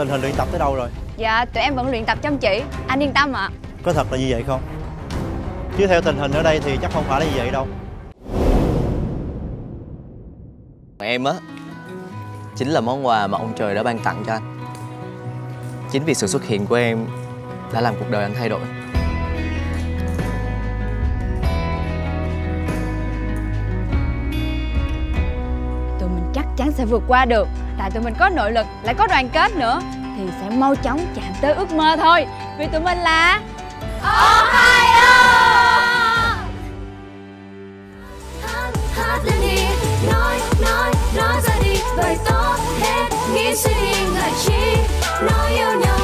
tình hình luyện tập tới đâu rồi? Dạ tụi em vẫn luyện tập chăm chỉ, anh yên tâm ạ. Có thật là như vậy không? Chứ theo tình hình ở đây thì chắc không phải là như vậy đâu. Em á, chính là món quà mà ông trời đã ban tặng cho anh. Chính vì sự xuất hiện của em đã làm cuộc đời anh thay đổi. Tụi mình chắc chắn sẽ vượt qua được. Tại tụi mình có nội lực, lại có đoàn kết nữa, thì sẽ mau chóng chạm tới ước mơ thôi. Vì tụi mình là Ohio. Hát lên đi, nói ra đi, lời tốt hết, nghĩ suy nghĩ ngại chi, nói yêu nhau.